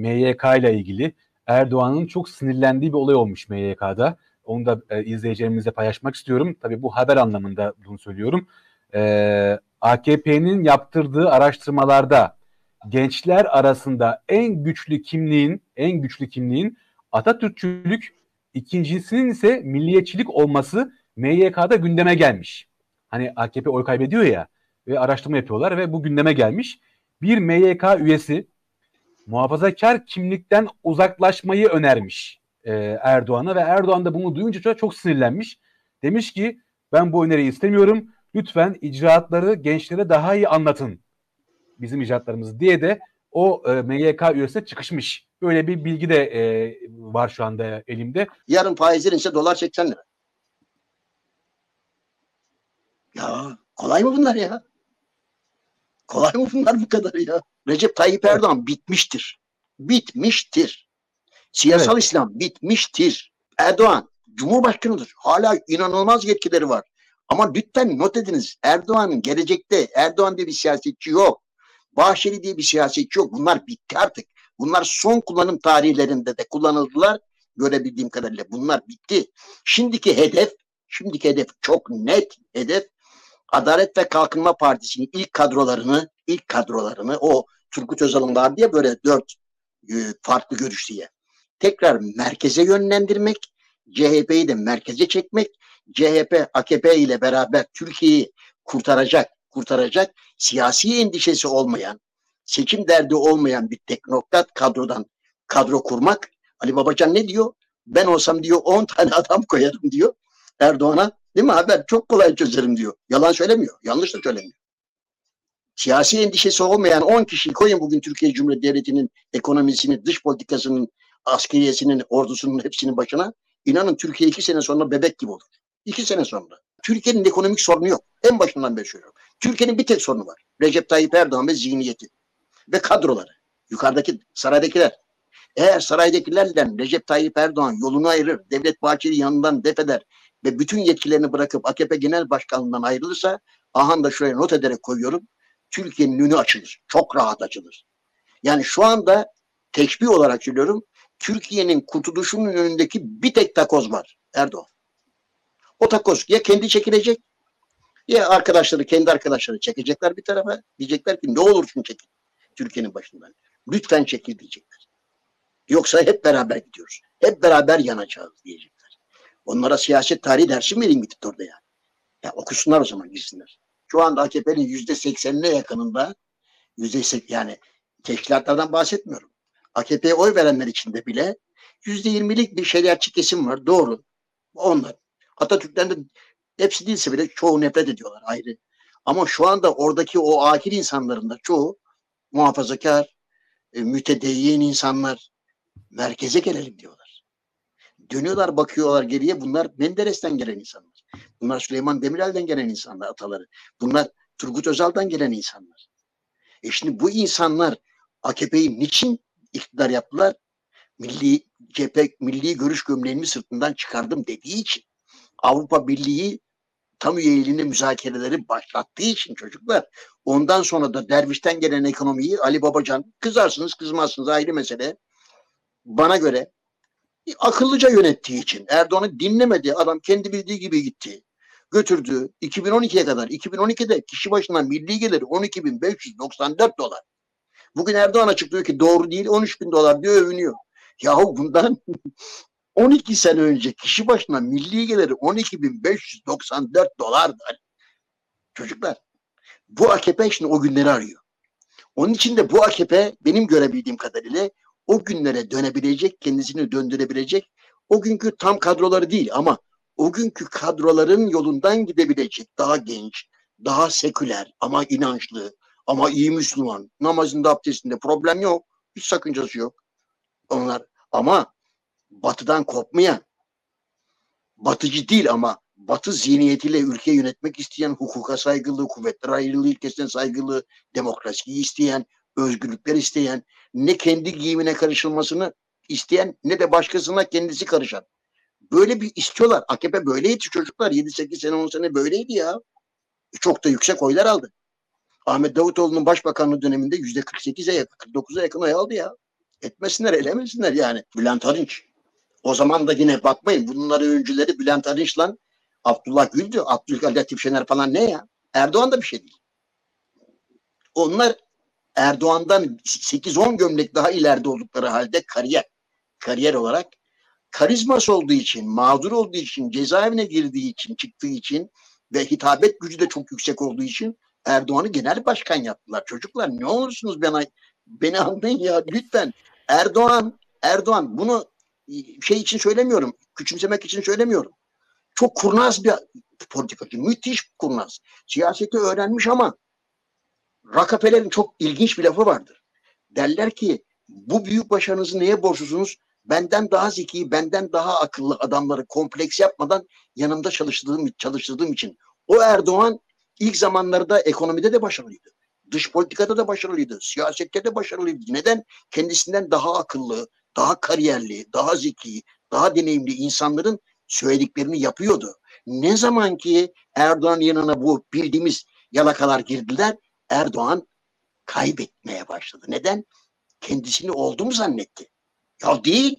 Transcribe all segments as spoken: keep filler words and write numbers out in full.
M Y K ile ilgili Erdoğan'ın çok sinirlendiği bir olay olmuş M Y K'da. Onu da e, izleyicilerimizle paylaşmak istiyorum. Tabii bu haber anlamında bunu söylüyorum. E, A K P'nin yaptırdığı araştırmalarda gençler arasında en güçlü kimliğin, en güçlü kimliğin Atatürkçülük, ikincisinin ise milliyetçilik olması M Y K'da gündeme gelmiş. Hani A K P oy kaybediyor ya ve araştırma yapıyorlar ve bu gündeme gelmiş. Bir M Y K üyesi muhafazakar kimlikten uzaklaşmayı önermiş e, Erdoğan'a ve Erdoğan da bunu duyunca çok, çok sinirlenmiş. Demiş ki ben bu öneriyi istemiyorum. Lütfen icraatları gençlere daha iyi anlatın. Bizim icraatlarımız diye de o e, M Y K üyesine çıkışmış. Böyle bir bilgi de e, var şu anda elimde. Yarın faizlerin ise dolar seksen lira. Ya kolay mı bunlar ya? Kolay mı bunlar bu kadar ya? Recep Tayyip Erdoğan evet. bitmiştir. Bitmiştir. Siyasal evet. İslam bitmiştir. Erdoğan Cumhurbaşkanıdır. Hala inanılmaz yetkileri var. Ama lütfen not ediniz. Erdoğan'ın gelecekte Erdoğan diye bir siyasetçi yok. Bahçeli diye bir siyasetçi yok. Bunlar bitti artık. Bunlar son kullanım tarihlerinde de kullanıldılar. Görebildiğim kadarıyla bunlar bitti. Şimdiki hedef, şimdiki hedef çok net hedef. Adalet ve Kalkınma Partisi'nin ilk kadrolarını, ilk kadrolarını o Turgut Özal'ın var diye böyle dört e, farklı görüş diye tekrar merkeze yönlendirmek, C H P'yi de merkeze çekmek, C H P, A K P ile beraber Türkiye'yi kurtaracak, kurtaracak, siyasi endişesi olmayan, seçim derdi olmayan bir teknokrat kadrodan kadro kurmak. Ali Babacan ne diyor? Ben olsam diyor on tane adam koyarım diyor Erdoğan'a. Değil mi? Haber çok kolay çözerim diyor. Yalan söylemiyor. Yanlış da söylemiyor. Siyasi endişesi olmayan on kişiyi koyun bugün Türkiye Cumhuriyeti Devleti'nin ekonomisini, dış politikasının, askeriyesinin, ordusunun hepsinin başına. İnanın Türkiye iki sene sonra bebek gibi olur. İki sene sonra. Türkiye'nin ekonomik sorunu yok. En başından beri söylüyorum. Türkiye'nin bir tek sorunu var. Recep Tayyip Erdoğan ve zihniyeti. Ve kadroları. Yukarıdaki saraydakiler. Eğer saraydakilerle Recep Tayyip Erdoğan yolunu ayırır, Devlet Bahçeli yanından def eder ve bütün yetkilerini bırakıp A K P Genel Başkanlığından ayrılırsa, aha da şuraya not ederek koyuyorum, Türkiye'nin önü açılır. Çok rahat açılır. Yani şu anda teşbih olarak söylüyorum, Türkiye'nin kurtuluşunun önündeki bir tek takoz var. Erdoğan. O takoz ya kendi çekilecek ya arkadaşları, kendi arkadaşları çekecekler bir tarafa. Diyecekler ki ne olursun çekil Türkiye'nin başından. Lütfen çekil diyecekler. Yoksa hep beraber gidiyoruz. Hep beraber yanacağız diyecekler. Onlara siyaset tarihi dersi mi vereyim gidip orada yani? Ya okusunlar o zaman gitsinler. Şu anda A K P'nin yüzde seksenine yakınında yüzde yani teşkilatlardan bahsetmiyorum. A K P'ye oy verenler içinde bile yüzde yirmilik bir şeriatçı kesim var. Doğru. Onlar. Atatürk'ten de hepsi değilse bile çoğu nefret ediyorlar ayrı. Ama şu anda oradaki o akil insanların da çoğu muhafazakar, e, mütedeyyin insanlar. Merkeze gelelim diyorlar. Dönüyorlar, bakıyorlar geriye. Bunlar Menderes'ten gelen insanlar. Bunlar Süleyman Demirel'den gelen insanlar, ataları. Bunlar Turgut Özal'dan gelen insanlar. E şimdi bu insanlar A K P'yi niçin iktidar yaptılar? Milli cephe, milli görüş gömleğimi sırtından çıkardım dediği için. Avrupa Birliği tam üyeliğine müzakereleri başlattığı için çocuklar. Ondan sonra da dervişten gelen ekonomiyi Ali Babacan, kızarsınız kızmazsınız ayrı mesele. Bana göre akıllıca yönettiği için Erdoğan'ı dinlemedi. Adam kendi bildiği gibi gitti. Götürdü. iki bin on ikiye kadar. iki bin on ikide kişi başına milli geliri on iki bin beş yüz doksan dört dolar. Bugün Erdoğan açıklıyor ki doğru değil on üç bin dolar diyor, övünüyor. Yahu bundan on iki sene önce kişi başına milli geliri on iki bin beş yüz doksan dört dolardı. Çocuklar bu A K P şimdi o günleri arıyor. Onun için de bu A K P benim görebildiğim kadarıyla o günlere dönebilecek, kendisini döndürebilecek o günkü tam kadroları değil ama o günkü kadroların yolundan gidebilecek daha genç, daha seküler ama inançlı ama iyi Müslüman, namazında abdestinde problem yok, hiç sakıncası yok. Onlar ama batıdan kopmayan, batıcı değil ama batı zihniyetiyle ülke yönetmek isteyen, hukuka saygılı, kuvvetler ayrılığı ilkesine saygılı, demokrasiyi isteyen, özgürlükler isteyen, ne kendi giyimine karışılmasını isteyen ne de başkasına kendisi karışan. Böyle bir istiyorlar. A K P böyleydi çocuklar. yedi sekiz sene on sene böyleydi ya. Çok da yüksek oylar aldı. Ahmet Davutoğlu'nun başbakanlığı döneminde yüzde kırk sekize yakın, kırk dokuza yakın oy aldı ya. Etmesinler, elemesinler yani. Bülent Arınç. O zaman da yine bakmayın, bunların öncüleri Bülent Arınç'la Abdullah Gül'dü. Abdülkadir Şener falan ne ya? Erdoğan da bir şey değil. Onlar Erdoğan'dan sekiz on gömlek daha ileride oldukları halde kariyer, kariyer olarak karizması olduğu için, mağdur olduğu için, cezaevine girdiği için, çıktığı için ve hitabet gücü de çok yüksek olduğu için Erdoğan'ı genel başkan yaptılar. Çocuklar ne olursunuz bana, beni anlayın ya lütfen. Erdoğan, Erdoğan bunu şey için söylemiyorum, küçümsemek için söylemiyorum. Çok kurnaz bir politikacı, müthiş kurnaz. Siyaseti öğrenmiş ama Rockefeller'in çok ilginç bir lafı vardır. Derler ki bu büyük başarınızı neye borçlusunuz? Benden daha zeki, benden daha akıllı adamları kompleks yapmadan yanımda çalıştırdığım, çalıştırdığım için. O Erdoğan ilk zamanlarda ekonomide de başarılıydı. Dış politikada da başarılıydı. Siyasette de başarılıydı. Neden? Kendisinden daha akıllı, daha kariyerli, daha zeki, daha deneyimli insanların söylediklerini yapıyordu. Ne zaman ki Erdoğan yanına bu bildiğimiz yalakalar girdiler, Erdoğan kaybetmeye başladı. Neden? Kendisini oldu mu zannetti? Ya değil.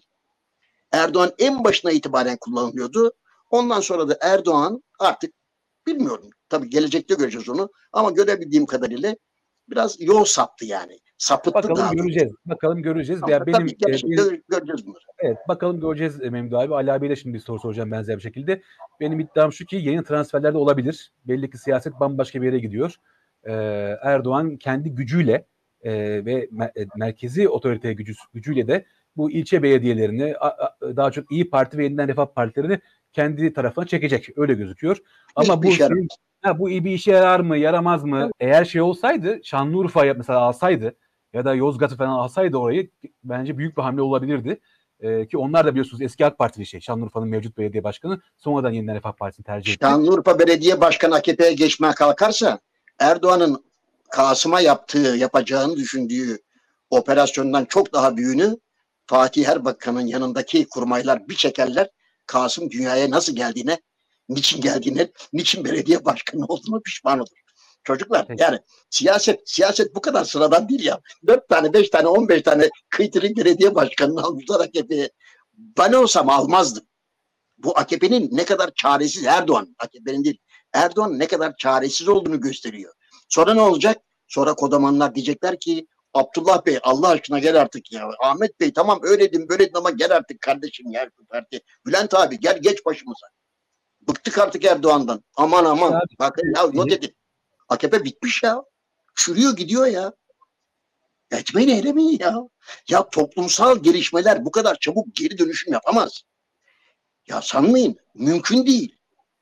Erdoğan en başına itibaren kullanılıyordu. Ondan sonra da Erdoğan artık bilmiyorum. Tabii gelecekte göreceğiz onu. Ama görebildiğim kadarıyla biraz yol saptı yani. Sapıttı Bakalım daha doğrusu. göreceğiz. Bakalım göreceğiz. Ama Veya benim, tabii e, gelecekte benim göreceğiz bunları. evet bakalım göreceğiz e, Memdu abi. Ali abiye de şimdi bir soru soracağım benzer bir şekilde. Benim iddiam şu ki yeni transferler de olabilir. Belli ki siyaset bambaşka bir yere gidiyor. Ee, Erdoğan kendi gücüyle e, ve mer- e, merkezi otorite gücü, gücüyle de bu ilçe belediyelerini a- a- daha çok İyi Parti ve Yeniden Refah Partilerini kendi tarafına çekecek. Öyle gözüküyor. Ama Hiçbir bu işe şey, yaramaz. ha, bu iyi bir işe yarar mı, yaramaz mı? Eğer şey olsaydı, Şanlıurfa'ya mesela alsaydı ya da Yozgat'ı falan alsaydı orayı bence büyük bir hamle olabilirdi. Ee, ki onlar da biliyorsunuz eski AK Partili şey. Şanlıurfa'nın mevcut belediye başkanı sonradan Yeniden Refah Partisi'ni tercih etti. Şanlıurfa Belediye Başkanı A K P'ye geçmeye kalkarsa Erdoğan'ın Kasım'a yaptığı, yapacağını düşündüğü operasyondan çok daha büyüğünü Fatih Erbakan'ın yanındaki kurmaylar bir çekerler. Kasım dünyaya nasıl geldiğine, niçin geldiğine, niçin belediye başkanı olduğunu pişman olur. Çocuklar Peki. yani siyaset siyaset bu kadar sıradan değil ya. Dört tane, beş tane, on beş tane kıytırık belediye başkanını almışlar A K P'ye. Ben olsam almazdım. Bu A K P'nin ne kadar çaresiz, Erdoğan, A K P'nin değil, Erdoğan ne kadar çaresiz olduğunu gösteriyor. Sonra ne olacak? Sonra kodamanlar diyecekler ki Abdullah Bey Allah aşkına gel artık ya. Ahmet Bey tamam öyleydin böyleydin ama gel artık kardeşim ya şu parti. Bülent abi gel geç başımıza. Bıktık artık Erdoğan'dan. Aman İşte aman. abi, Bakın ya not edin. A K P bitmiş ya. Çürüyor gidiyor ya. Etmeyin eylemeyin ya. Ya toplumsal gelişmeler bu kadar çabuk geri dönüşüm yapamaz. Ya sanmayın. Mümkün değil.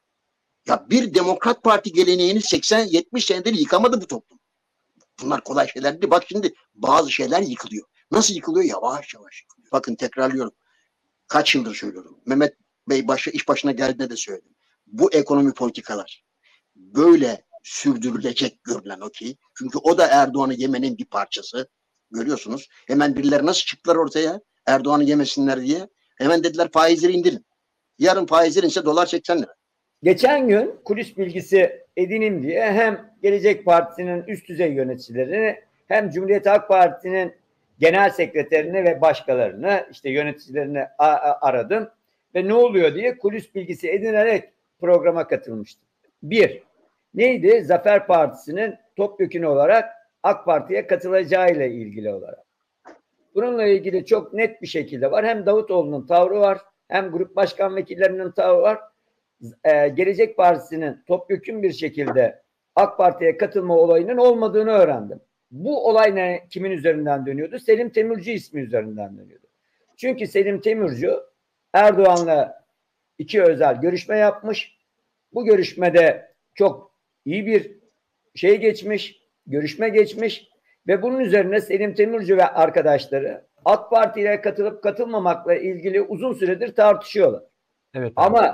Ya bir Demokrat Parti geleneğini seksen yetmiş senedir yıkamadı bu toplum. Bunlar kolay şeyler değil. Bak şimdi bazı şeyler yıkılıyor. Nasıl yıkılıyor? Yavaş yavaş yıkılıyor. Bakın tekrarlıyorum. Kaç yıldır söylüyorum. Mehmet Bey başa, iş başına geldiğinde de söyledim. Bu ekonomi politikalar böyle sürdürülecek görülen o ki. Çünkü o da Erdoğan'ı yemenin bir parçası. Görüyorsunuz. Hemen birileri nasıl çıktılar ortaya? Erdoğan'ı yemesinler diye. Hemen dediler faizleri indirin. Yarın faizler inse dolar seksen lira. Geçen gün kulis bilgisi edineyim diye hem Gelecek Partisi'nin üst düzey yöneticilerini hem Cumhuriyet Halk Partisi'nin genel sekreterini ve başkalarını işte yöneticilerini aradım ve ne oluyor diye kulis bilgisi edinerek programa katılmıştım. Bir, neydi? Zafer Partisi'nin topyekün olarak AK Parti'ye katılacağıyla ilgili olarak. Bununla ilgili çok net bir şekilde var. Hem Davutoğlu'nun tavrı var, hem grup başkan vekillerinin tavrı var. Ee, Gelecek Partisi'nin topyekün bir şekilde AK Parti'ye katılma olayının olmadığını öğrendim. Bu olay ne, kimin üzerinden dönüyordu? Selim Temirci ismi üzerinden dönüyordu. Çünkü Selim Temirci Erdoğan'la iki özel görüşme yapmış. Bu görüşmede çok iyi bir şey geçmiş, görüşme geçmiş ve bunun üzerine Selim Temirci ve arkadaşları AK Parti'ye katılıp katılmamakla ilgili uzun süredir tartışıyorlar. Evet abi. Ama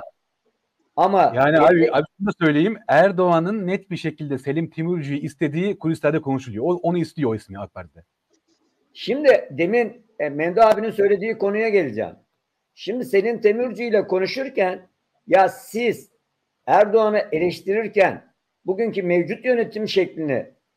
ama Yani abi, abi şunu da söyleyeyim. Erdoğan'ın net bir şekilde Selim Timurcu'yu istediği kulislerde konuşuluyor. O, onu istiyor o ismi AK Parti'de. Şimdi demin e, Mendo abinin söylediği konuya geleceğim. Şimdi Selim Temirci ile konuşurken ya siz Erdoğan'ı eleştirirken bugünkü mevcut yönetim şeklini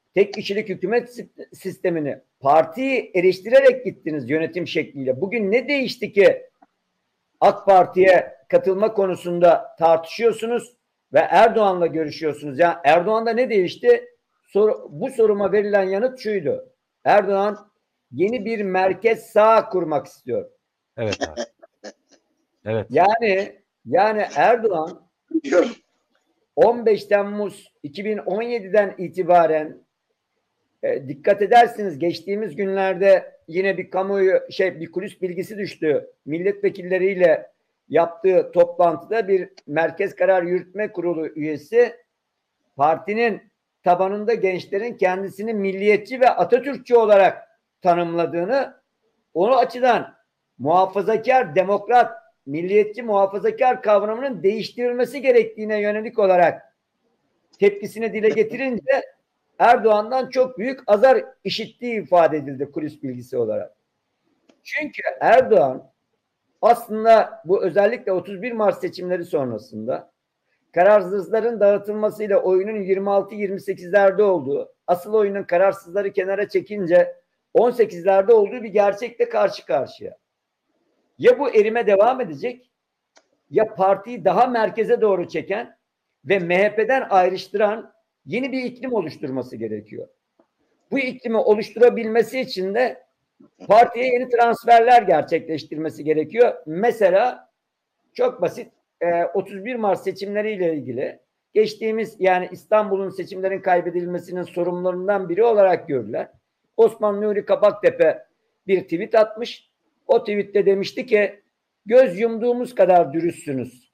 tek kişilik hükümet sistemini, partiyi eleştirerek gittiniz yönetim şekliyle. Bugün ne değişti ki AK Parti'ye katılma konusunda tartışıyorsunuz ve Erdoğan'la görüşüyorsunuz? Yani Erdoğan'da ne değişti? Sor, bu soruma verilen yanıt şuydu: Erdoğan yeni bir merkez sağ kurmak istiyor. Evet abi. Evet. Yani yani Erdoğan Biliyorum. on beş Temmuz iki bin on yedi'den itibaren e, dikkat edersiniz, geçtiğimiz günlerde yine bir kamuoyu şey bir kulis bilgisi düştü. Milletvekilleriyle yaptığı toplantıda bir Merkez Karar Yürütme Kurulu üyesi partinin tabanında gençlerin kendisini milliyetçi ve Atatürkçü olarak tanımladığını, onu açıdan muhafazakar, demokrat, milliyetçi, muhafazakar kavramının değiştirilmesi gerektiğine yönelik olarak tepkisini dile getirince Erdoğan'dan çok büyük azar işittiği ifade edildi kulis bilgisi olarak. Çünkü Erdoğan aslında bu özellikle otuz bir Mart seçimleri sonrasında kararsızların dağıtılmasıyla oyunun yirmi altı yirmi sekizlerde olduğu, asıl oyunun kararsızları kenara çekince on sekizlerde olduğu bir gerçekle karşı karşıya. Ya bu erime devam edecek, ya partiyi daha merkeze doğru çeken ve M H P'den ayrıştıran yeni bir iklim oluşturması gerekiyor. Bu iklimi oluşturabilmesi için de partiye yeni transferler gerçekleştirmesi gerekiyor. Mesela çok basit, otuz bir Mart seçimleriyle ilgili geçtiğimiz, yani İstanbul'un seçimlerin kaybedilmesinin sorumlularından biri olarak görülen Osman Nuri Kabaktepe bir tweet atmış. O tweette demişti ki göz yumduğumuz kadar dürüstsünüz.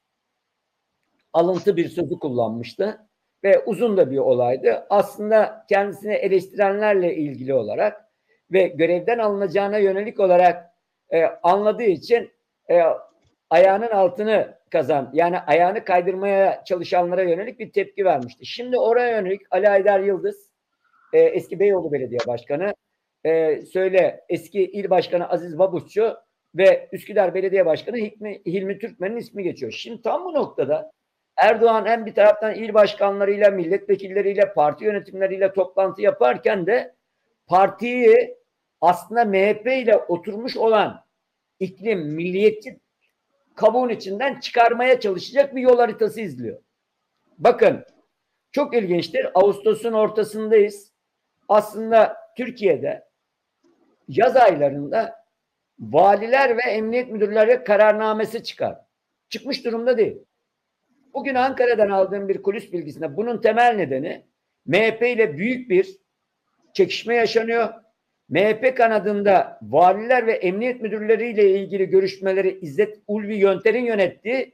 Alıntı bir sözü kullanmıştı ve uzun da bir olaydı. Aslında kendisini eleştirenlerle ilgili olarak ve görevden alınacağına yönelik olarak e, anladığı için e, ayağının altını kazan, yani ayağını kaydırmaya çalışanlara yönelik bir tepki vermişti. Şimdi oraya yönelik Ali Aydar Yıldız, e, eski Beyoğlu Belediye Başkanı, e, söyle eski il başkanı Aziz Babuşçu ve Üsküdar Belediye Başkanı Hilmi, Hilmi Türkmen'in ismi geçiyor. Şimdi tam bu noktada Erdoğan hem bir taraftan il başkanlarıyla, milletvekilleriyle, parti yönetimleriyle toplantı yaparken de partiyi aslında M H P ile oturmuş olan iklim, milliyetçi kabuğun içinden çıkarmaya çalışacak bir yol haritası izliyor. Bakın, çok ilginçtir. Ağustos'un ortasındayız. Aslında Türkiye'de yaz aylarında valiler ve emniyet müdürleri kararnamesi çıkar. Çıkmış durumda değil. Bugün Ankara'dan aldığım bir kulis bilgisinde bunun temel nedeni M H P ile büyük bir çekişme yaşanıyor. M H P kanadında valiler ve emniyet müdürleriyle ilgili görüşmeleri İzzet Ulvi Yönter'in yönettiği,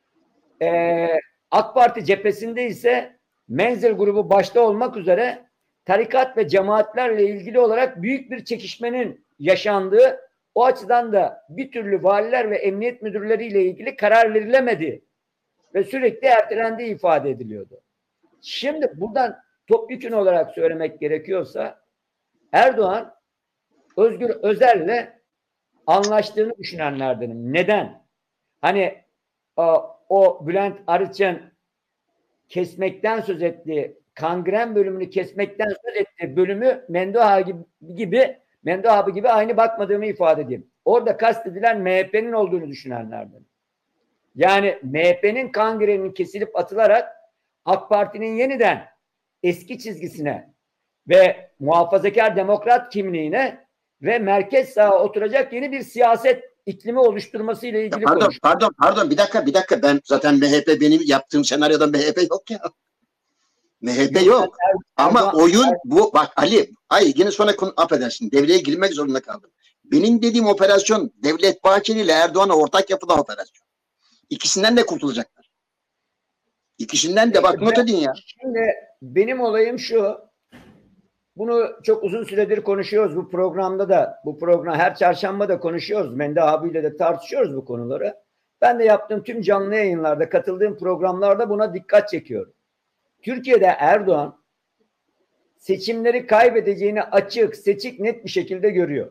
e, AK Parti cephesinde ise Menzil grubu başta olmak üzere tarikat ve cemaatlerle ilgili olarak büyük bir çekişmenin yaşandığı, o açıdan da bir türlü valiler ve emniyet müdürleriyle ilgili karar verilemedi ve sürekli ertelendiği ifade ediliyordu. Şimdi buradan topyekün olarak söylemek gerekiyorsa Erdoğan Özgür Özel'le anlaştığını düşünenlerdenim. Neden? Hani o, o Bülent Arıç'ın kesmekten söz ettiği, kangren bölümünü kesmekten söz ettiği bölümü Mendoha gibi, gibi Mendoha abi gibi aynı bakmadığımı ifade edeyim. Orada kastedilen M H P'nin olduğunu düşünenlerden. Yani M H P'nin kangreninin kesilip atılarak AK Parti'nin yeniden eski çizgisine ve muhafazakar demokrat kimliğine ve merkez sağa oturacak yeni bir siyaset iklimi oluşturması ile ilgili pardon, konuşuyor. Pardon, pardon, bir dakika, bir dakika. Ben zaten M H P, benim yaptığım senaryoda M H P yok ya. M H P yok. Ama Erdoğan, oyun bu. Bak Ali, ay yine sonra konu, affedersin, devreye girmek zorunda kaldım. Benim dediğim operasyon Devlet Bahçeli ile Erdoğan'a ortak yapılan operasyon. İkisinden de kurtulacaklar. İkisinden de bak, not edin ya. Şimdi benim olayım şu. Bunu çok uzun süredir konuşuyoruz bu programda da. Bu program her çarşamba da konuşuyoruz. Mende abiyle de tartışıyoruz bu konuları. Ben de yaptığım tüm canlı yayınlarda, katıldığım programlarda buna dikkat çekiyorum. Türkiye'de Erdoğan seçimleri kaybedeceğini açık, seçik, net bir şekilde görüyor.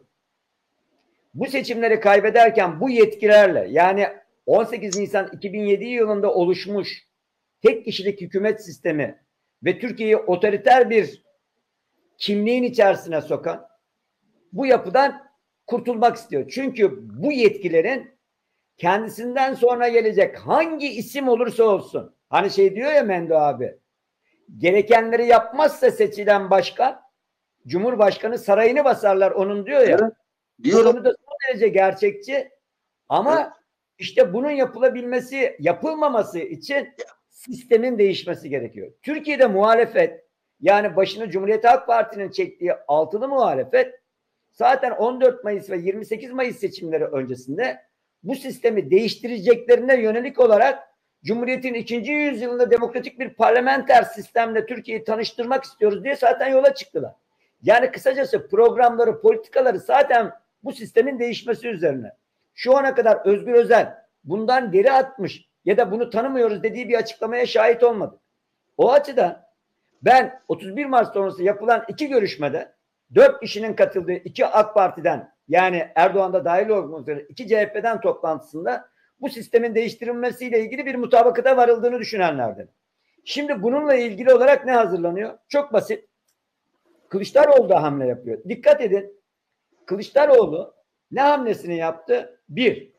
Bu seçimleri kaybederken bu yetkilerle, yani on sekiz Nisan iki bin yedi yılında oluşmuş tek kişilik hükümet sistemi ve Türkiye'yi otoriter bir kimliğin içerisine sokan, bu yapıdan kurtulmak istiyor. Çünkü bu yetkilerin kendisinden sonra gelecek hangi isim olursa olsun, hani şey diyor ya Mendo abi, gerekenleri yapmazsa seçilen başkan, Cumhurbaşkanı sarayını basarlar onun diyor ya. Evet, Bu diyorum. konuda son derece gerçekçi ama Evet. işte bunun yapılabilmesi, yapılmaması için sistemin değişmesi gerekiyor. Türkiye'de muhalefet, yani başını Cumhuriyet Halk Parti'nin çektiği altılı muhalefet zaten on dört Mayıs ve yirmi sekiz Mayıs seçimleri öncesinde bu sistemi değiştireceklerine yönelik olarak Cumhuriyet'in ikinci yüzyılında demokratik bir parlamenter sistemle Türkiye'yi tanıştırmak istiyoruz diye zaten yola çıktılar. Yani kısacası programları, politikaları zaten bu sistemin değişmesi üzerine. Şu ana kadar Özgür Özel bundan geri atmış ya da bunu tanımıyoruz dediği bir açıklamaya şahit olmadık. O açıdan ben otuz bir Mart sonrası yapılan iki görüşmede dört kişinin katıldığı iki AK Parti'den, yani Erdoğan'da dahil olmak üzere iki C H P'den toplantısında bu sistemin değiştirilmesiyle ilgili bir mutabakata varıldığını düşünenlerden. Şimdi bununla ilgili olarak ne hazırlanıyor? Çok basit. Kılıçdaroğlu da hamle yapıyor. Dikkat edin. Kılıçdaroğlu ne hamlesini yaptı? Bir,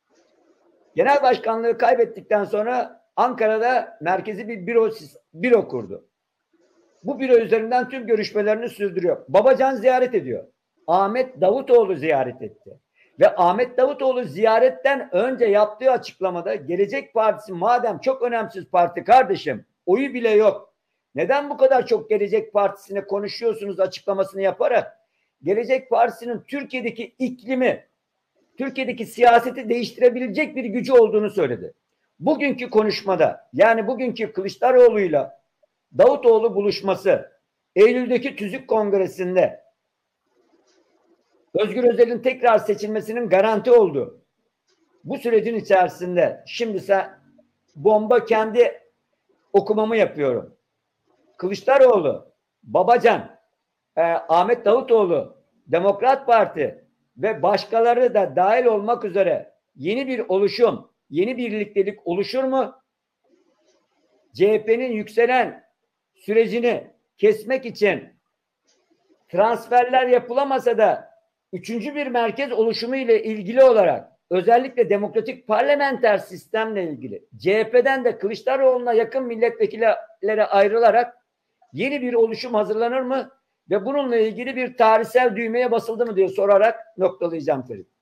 genel başkanlığı kaybettikten sonra Ankara'da merkezi bir büro, büro kurdu. Bu büro üzerinden tüm görüşmelerini sürdürüyor. Babacan ziyaret ediyor. Ahmet Davutoğlu ziyaret etti. Ve Ahmet Davutoğlu ziyaretten önce yaptığı açıklamada Gelecek Partisi madem çok önemsiz parti kardeşim, oyu bile yok, neden bu kadar çok Gelecek Partisi'ne konuşuyorsunuz açıklamasını yaparak Gelecek Partisi'nin Türkiye'deki iklimi, Türkiye'deki siyaseti değiştirebilecek bir gücü olduğunu söyledi. Bugünkü konuşmada, yani bugünkü Kılıçdaroğlu'yla Davutoğlu buluşması, Eylül'deki TÜZÜK Kongresi'nde Özgür Özel'in tekrar seçilmesinin garanti olduğu bu sürecin içerisinde şimdi sen bomba kendi okumamı yapıyorum. Kılıçdaroğlu, Babacan, e, Ahmet Davutoğlu, Demokrat Parti ve başkaları da dahil olmak üzere yeni bir oluşum, yeni birliktelik oluşur mu? C H P'nin yükselen sürecini kesmek için transferler yapılamasa da üçüncü bir merkez oluşumu ile ilgili olarak özellikle demokratik parlamenter sistemle ilgili C H P'den de Kılıçdaroğlu'na yakın milletvekillere ayrılarak yeni bir oluşum hazırlanır mı? Ve bununla ilgili bir tarihsel düğmeye basıldı mı diye sorarak noktalayacağım Ferit.